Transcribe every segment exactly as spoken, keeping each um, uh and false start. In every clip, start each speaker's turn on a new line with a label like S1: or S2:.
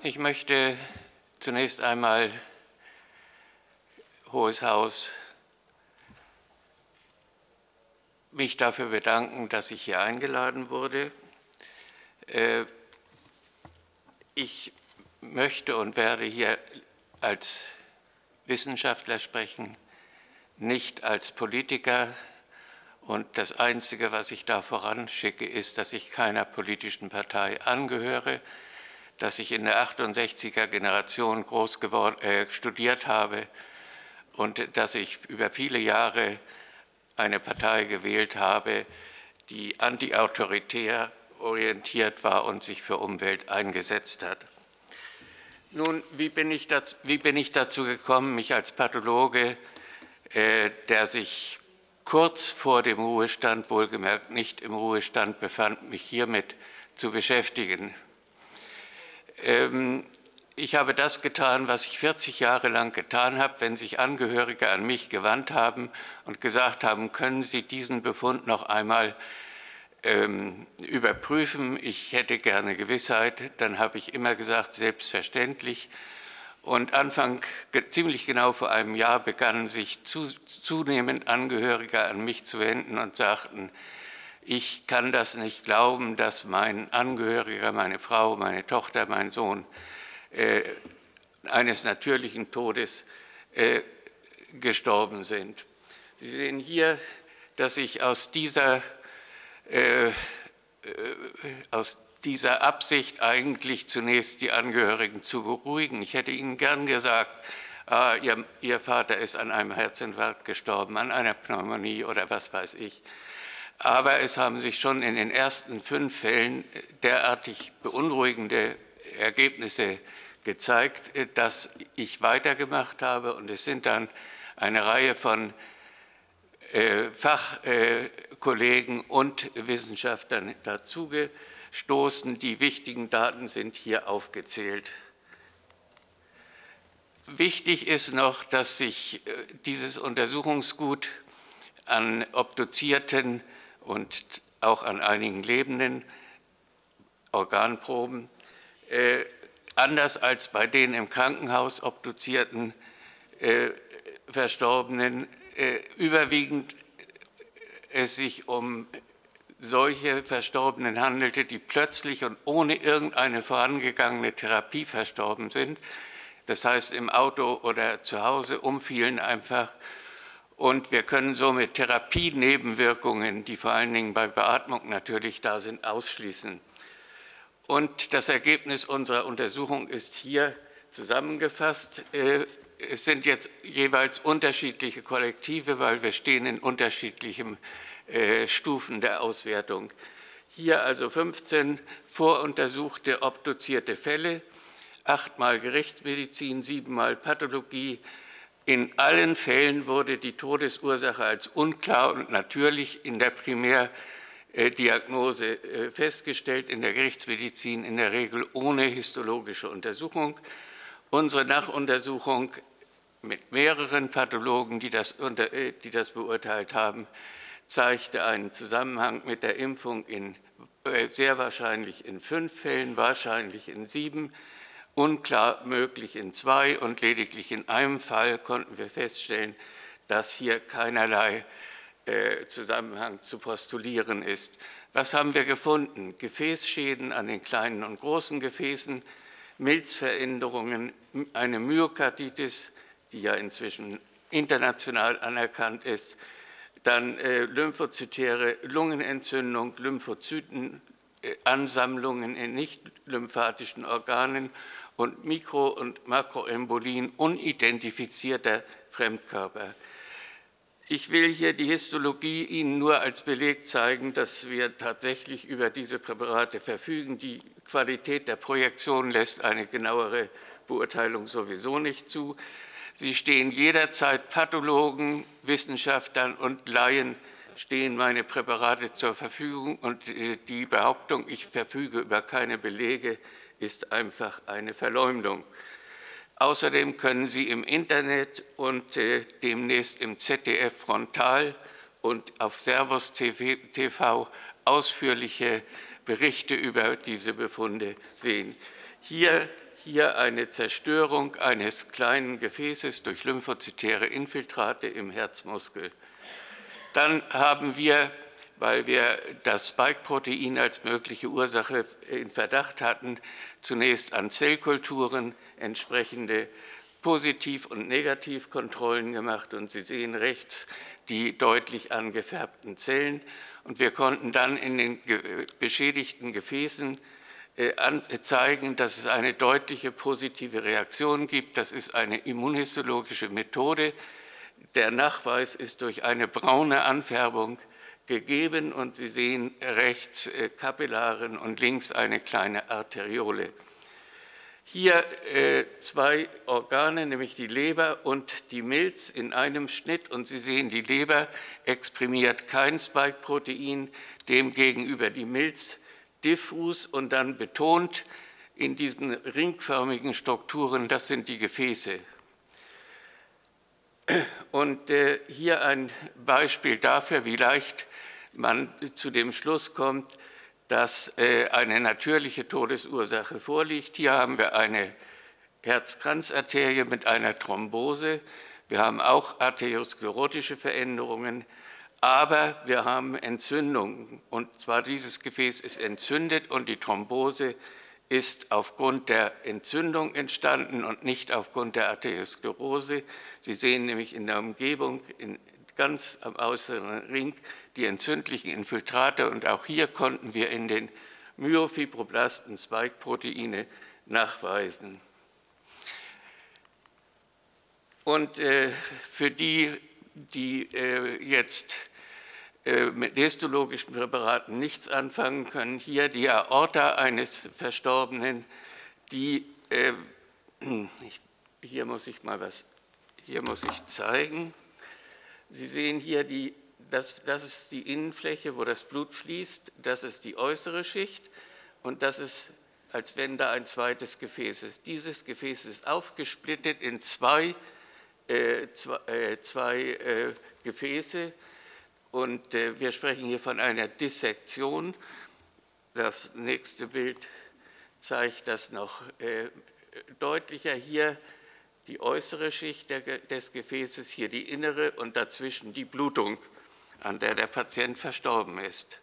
S1: Ich möchte zunächst einmal, Hohes Haus, mich dafür bedanken, dass ich hier eingeladen wurde. Ich möchte und werde hier als Wissenschaftler sprechen, nicht als Politiker. Und das Einzige, was ich da voranschicke, ist, dass ich keiner politischen Partei angehöre, dass ich in der achtundsechziger Generation groß geworden, äh, studiert habe und dass ich über viele Jahre eine Partei gewählt habe, die antiautoritär orientiert war und sich für Umwelt eingesetzt hat. Nun, wie bin ich dazu, wie bin ich dazu gekommen, mich als Pathologe, äh, der sich kurz vor dem Ruhestand, wohlgemerkt nicht im Ruhestand befand, mich hiermit zu beschäftigen? Ähm, ich habe das getan, was ich vierzig Jahre lang getan habe, wenn sich Angehörige an mich gewandt haben und gesagt haben, können Sie diesen Befund noch einmal ähm, überprüfen? Ich hätte gerne Gewissheit. Dann habe ich immer gesagt, selbstverständlich. Und Anfang, ziemlich genau vor einem Jahr, begannen sich zu, zunehmend Angehörige an mich zu wenden und sagten, ich kann das nicht glauben, dass mein Angehöriger, meine Frau, meine Tochter, mein Sohn äh, eines natürlichen Todes äh, gestorben sind. Sie sehen hier, dass ich aus dieser, äh, äh, aus dieser Absicht eigentlich zunächst die Angehörigen zu beruhigen. Ich hätte Ihnen gern gesagt, ah, ihr, ihr Vater ist an einem Herzinfarkt gestorben, an einer Pneumonie oder was weiß ich. Aber es haben sich schon in den ersten fünf Fällen derartig beunruhigende Ergebnisse gezeigt, dass ich weitergemacht habe. Und es sind dann eine Reihe von äh, Fachkollegen äh, und Wissenschaftlern dazugestoßen. Die wichtigen Daten sind hier aufgezählt. Wichtig ist noch, dass sich äh, dieses Untersuchungsgut an obduzierten und auch an einigen lebenden Organproben, äh, anders als bei den im Krankenhaus obduzierten äh, Verstorbenen, äh, überwiegend es sich um solche Verstorbenen handelte, die plötzlich und ohne irgendeine vorangegangene Therapie verstorben sind, das heißt im Auto oder zu Hause umfielen einfach. Und wir können somit Therapienebenwirkungen, die vor allen Dingen bei Beatmung natürlich da sind, ausschließen. Und das Ergebnis unserer Untersuchung ist hier zusammengefasst. Es sind jetzt jeweils unterschiedliche Kollektive, weil wir stehen in unterschiedlichen Stufen der Auswertung. Hier also fünfzehn voruntersuchte, obduzierte Fälle, achtmal Gerichtsmedizin, siebenmal Pathologie. In allen Fällen wurde die Todesursache als unklar und natürlich in der Primärdiagnose festgestellt, in der Gerichtsmedizin in der Regel ohne histologische Untersuchung. Unsere Nachuntersuchung mit mehreren Pathologen, die das, unter, die das beurteilt haben, zeigte einen Zusammenhang mit der Impfung in, sehr wahrscheinlich in fünf Fällen, wahrscheinlich in sieben, unklar möglich in zwei und lediglich in einem Fall konnten wir feststellen, dass hier keinerlei äh, Zusammenhang zu postulieren ist. Was haben wir gefunden? Gefäßschäden an den kleinen und großen Gefäßen, Milzveränderungen, eine Myokarditis, die ja inzwischen international anerkannt ist, dann äh, lymphozytäre Lungenentzündung, Lymphozytenansammlungen in nicht lymphatischen Organen und Mikro- und Makroembolien unidentifizierter Fremdkörper. Ich will hier die Histologie Ihnen nur als Beleg zeigen, dass wir tatsächlich über diese Präparate verfügen. Die Qualität der Projektion lässt eine genauere Beurteilung sowieso nicht zu. Sie stehen jederzeit Pathologen, Wissenschaftlern und Laien stehen meine Präparate zur Verfügung und die Behauptung, ich verfüge über keine Belege, ist einfach eine Verleumdung. Außerdem können Sie im Internet und äh, demnächst im Z D F Frontal und auf Servus T V ausführliche Berichte über diese Befunde sehen. Hier, hier eine Zerstörung eines kleinen Gefäßes durch lymphozytäre Infiltrate im Herzmuskel. Dann haben wir, weil wir das Spike-Protein als mögliche Ursache in Verdacht hatten, zunächst an Zellkulturen entsprechende Positiv- und Negativkontrollen gemacht. Und Sie sehen rechts die deutlich angefärbten Zellen. Und wir konnten dann in den beschädigten Gefäßen zeigen, dass es eine deutliche positive Reaktion gibt. Das ist eine immunhistologische Methode. Der Nachweis ist durch eine braune Anfärbung gegeben und Sie sehen rechts Kapillaren und links eine kleine Arteriole. Hier äh, zwei Organe, nämlich die Leber und die Milz in einem Schnitt und Sie sehen, die Leber exprimiert kein Spike-Protein, demgegenüber die Milz diffus und dann betont in diesen ringförmigen Strukturen, das sind die Gefäße. Und äh, hier ein Beispiel dafür, wie leicht man zu dem Schluss kommt, dass äh, eine natürliche Todesursache vorliegt. Hier haben wir eine Herzkranzarterie mit einer Thrombose. Wir haben auch arteriosklerotische Veränderungen, aber wir haben Entzündungen. Und zwar dieses Gefäß ist entzündet und die Thrombose ist aufgrund der Entzündung entstanden und nicht aufgrund der Arteriosklerose. Sie sehen nämlich in der Umgebung, in, ganz am äußeren Ring, die entzündlichen Infiltrate. Und auch hier konnten wir in den Myofibroblasten Spike-Proteine nachweisen. Und äh, für die, die äh, jetzt mit histologischen Präparaten nichts anfangen können. Hier die Aorta eines Verstorbenen, die, äh, ich, hier muss ich mal was, hier muss ich zeigen. Sie sehen hier, die, das, das ist die Innenfläche, wo das Blut fließt, das ist die äußere Schicht und das ist, als wenn da ein zweites Gefäß ist. Dieses Gefäß ist aufgesplittet in zwei, äh, zwei, äh, zwei äh, Gefäße. Und äh, wir sprechen hier von einer Dissektion. Das nächste Bild zeigt das noch äh, deutlicher. Hier die äußere Schicht der, des Gefäßes, hier die innere und dazwischen die Blutung, an der der Patient verstorben ist.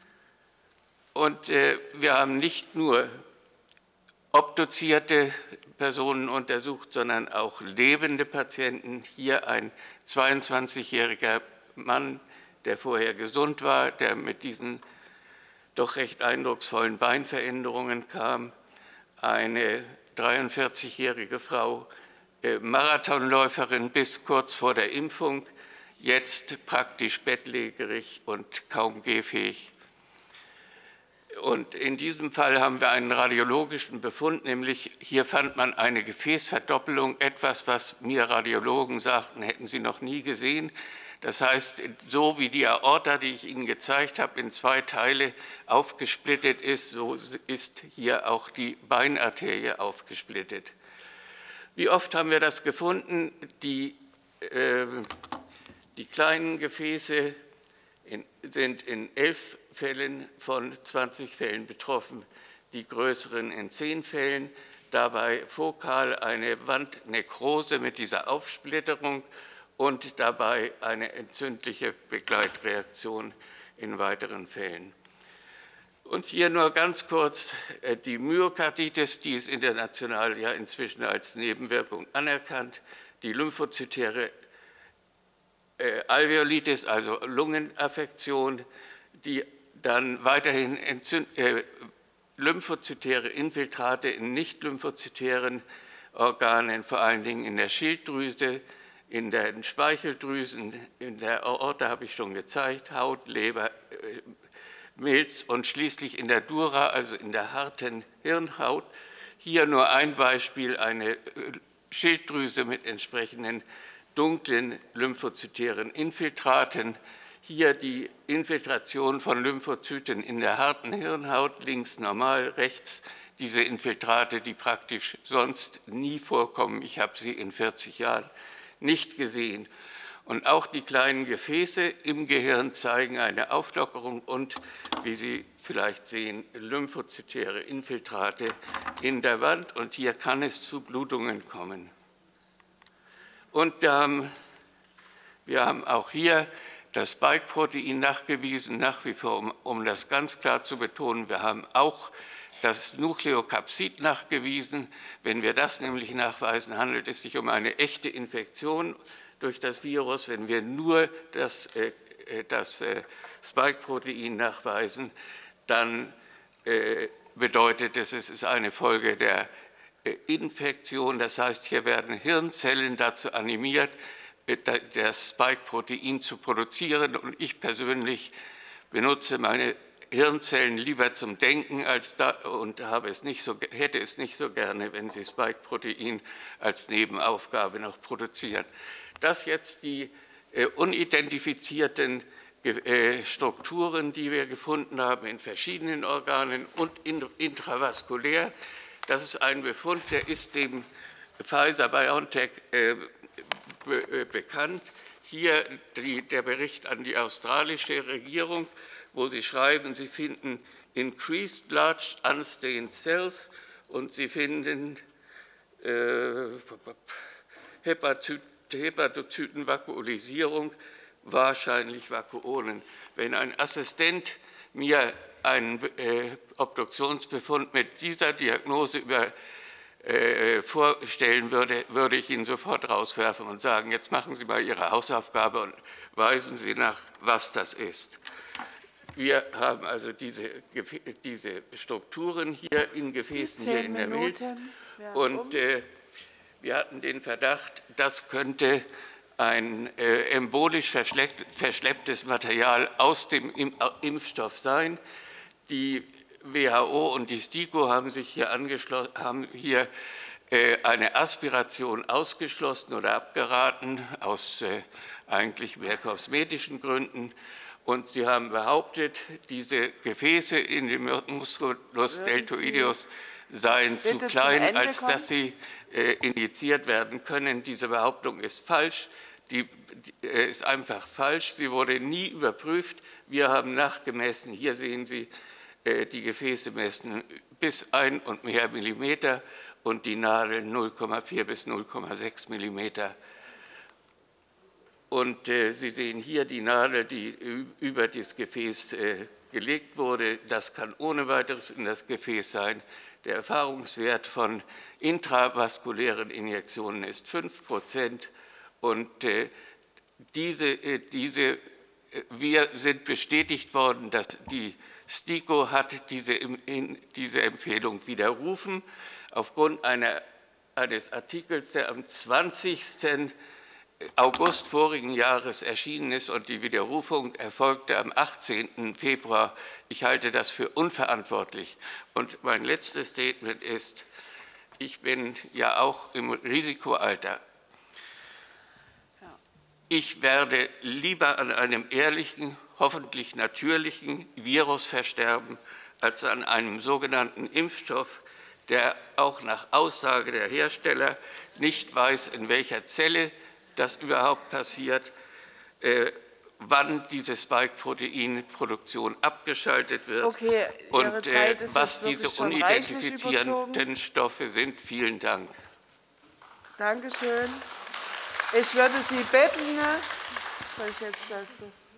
S1: Und äh, wir haben nicht nur obduzierte Personen untersucht, sondern auch lebende Patienten. Hier ein zweiundzwanzigjähriger Mann, der vorher gesund war, der mit diesen doch recht eindrucksvollen Beinveränderungen kam, eine dreiundvierzigjährige Frau, äh, Marathonläuferin bis kurz vor der Impfung, jetzt praktisch bettlägerig und kaum gehfähig. Und in diesem Fall haben wir einen radiologischen Befund, nämlich hier fand man eine Gefäßverdoppelung, etwas, was mir Radiologen sagten, hätten sie noch nie gesehen. Das heißt, so wie die Aorta, die ich Ihnen gezeigt habe, in zwei Teile aufgesplittet ist, so ist hier auch die Beinarterie aufgesplittet. Wie oft haben wir das gefunden? Die, äh, die kleinen Gefäße in, sind in elf Fällen von zwanzig Fällen betroffen, die größeren in zehn Fällen. Dabei fokal eine Wandnekrose mit dieser Aufsplitterung und dabei eine entzündliche Begleitreaktion in weiteren Fällen. Und hier nur ganz kurz die Myokarditis, die ist international ja inzwischen als Nebenwirkung anerkannt, die lymphozytäre äh, Alveolitis, also Lungenaffektion, die dann weiterhin entzünd, äh, lymphozytäre Infiltrate in nicht-lymphozytären Organen, vor allen Dingen in der Schilddrüse, in den Speicheldrüsen, in der Aorta habe ich schon gezeigt, Haut, Leber, Milz und schließlich in der Dura, also in der harten Hirnhaut. Hier nur ein Beispiel, eine Schilddrüse mit entsprechenden dunklen lymphozytären Infiltraten. Hier die Infiltration von Lymphozyten in der harten Hirnhaut, links normal, rechts diese Infiltrate, die praktisch sonst nie vorkommen. Ich habe sie in vierzig Jahren nicht gesehen. Und auch die kleinen Gefäße im Gehirn zeigen eine Auflockerung und, wie Sie vielleicht sehen, lymphozytäre Infiltrate in der Wand. Und hier kann es zu Blutungen kommen. Und ähm, wir haben auch hier das Spike-Protein nachgewiesen, nach wie vor, um, um das ganz klar zu betonen. Wir haben auch das Nukleokapsid nachgewiesen. Wenn wir das nämlich nachweisen, handelt es sich um eine echte Infektion durch das Virus. Wenn wir nur das, äh, das äh, Spike-Protein nachweisen, dann äh, bedeutet es, es ist eine Folge der äh, Infektion. Das heißt, hier werden Hirnzellen dazu animiert, äh, das Spike-Protein zu produzieren. Und ich persönlich benutze meine Hirnzellen lieber zum Denken als da, und habe es nicht so, hätte es nicht so gerne, wenn sie Spike-Protein als Nebenaufgabe noch produzieren. Das jetzt die äh, unidentifizierten äh, Strukturen, die wir gefunden haben in verschiedenen Organen und in, intravaskulär. Das ist ein Befund, der ist dem Pfizer-BioNTech äh, be, äh, bekannt. Hier die, der Bericht an die australische Regierung, wo Sie schreiben, Sie finden increased large unstained cells und Sie finden äh, Hepatozytenvakuolisierung, wahrscheinlich Vakuolen. Wenn ein Assistent mir einen äh, Obduktionsbefund mit dieser Diagnose über, äh, vorstellen würde, würde ich ihn sofort rauswerfen und sagen, jetzt machen Sie mal Ihre Hausaufgabe und weisen Sie nach, was das ist. Wir haben also diese, diese Strukturen hier in Gefäßen, hier in der Milz. Und äh, wir hatten den Verdacht, das könnte ein äh, embolisch verschlepptes Material aus dem Impfstoff sein. Die W H O und die STIKO haben sich hier, angeschlossen, haben hier äh, eine Aspiration ausgeschlossen oder abgeraten, aus äh, eigentlich mehr kosmetischen Gründen. Und sie haben behauptet, diese Gefäße in dem Musculus deltoideus seien zu klein, als kommen? dass sie äh, injiziert werden können. Diese Behauptung ist falsch. Die, die äh, ist einfach falsch. Sie wurde nie überprüft. Wir haben nachgemessen. Hier sehen Sie, äh, die Gefäße messen bis ein und mehr Millimeter und die Nadel null Komma vier bis null Komma sechs Millimeter. Und äh, Sie sehen hier die Nadel, die über das Gefäß äh, gelegt wurde. Das kann ohne weiteres in das Gefäß sein. Der Erfahrungswert von intravaskulären Injektionen ist fünf Prozent. Und äh, diese, äh, diese, äh, wir sind bestätigt worden, dass die STIKO hat diese, in, diese Empfehlung widerrufen aufgrund einer, eines Artikels, der am zwanzigsten August vorigen Jahres erschienen ist, und die Widerrufung erfolgte am achtzehnten Februar. Ich halte das für unverantwortlich. Und mein letztes Statement ist, ich bin ja auch im Risikoalter. Ich werde lieber an einem ehrlichen, hoffentlich natürlichen Virus versterben, als an einem sogenannten Impfstoff, der auch nach Aussage der Hersteller nicht weiß, in welcher Zelle das überhaupt passiert, äh, wann diese Spike-Protein-Produktion abgeschaltet wird
S2: okay,
S1: und äh, was diese unidentifizierenden Stoffe sind. Vielen Dank.
S2: Dankeschön. Ich würde Sie bitten, soll ich jetzt das